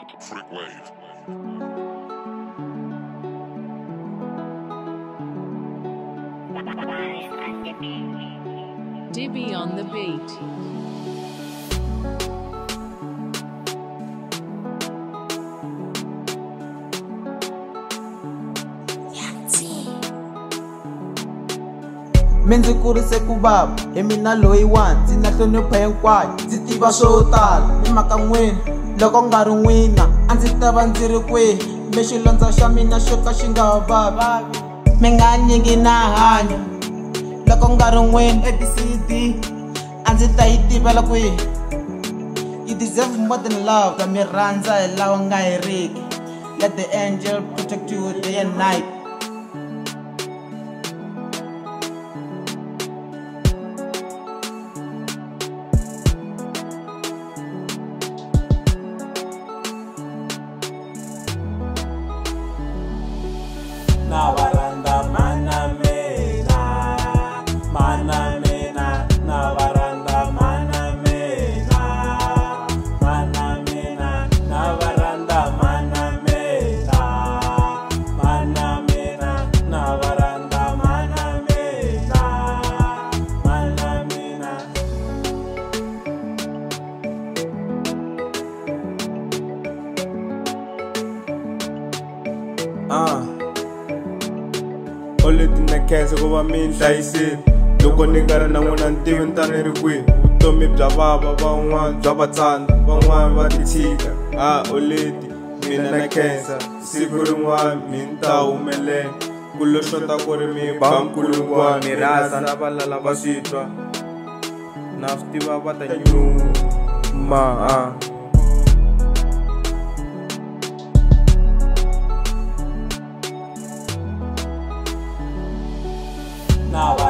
Freak wave. Dibby on the beat. Menzi kurise ku baba hi mina loyi wani ndzi na hlonipho hinkwayo ndzi tiva swo tala hi mhaka n'wina loko nga ri n'wina a ndzi ta va ndzi ri kwihi me xilondza xa mina xo ka xi nga vavi mi nga nyingi na hanya loko nga ri n'wina ABCD a ndzi ta yi tivela kwihi you deserve more than love ta mi rhandza hi lawa nga heriki let the angel protect you day and night. Navaranda mana mina, mana mina, navaranda mana mina, mana mina, navaranda mana mina, mana mina, navaranda mana mina, mana mina. Oleti na khensa ku va mi hlayiseni loko ni nga ri na n'wina ntivi ni ta ni ri kwihi vutomi bya vava van'wani bya vatsandza van'wani va ti tshika oleti mina na khensa siku rin'wana mi ni ta humelela ku loxota ku ri mi ba nkulungwana mi rhandza na valala va swi twa na swi tiva va ta nyuma Now